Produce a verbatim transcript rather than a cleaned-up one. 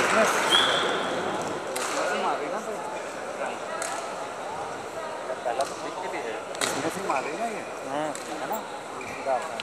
पहला तो दिख के भी है, इसमें से मारे ना ये, है ना।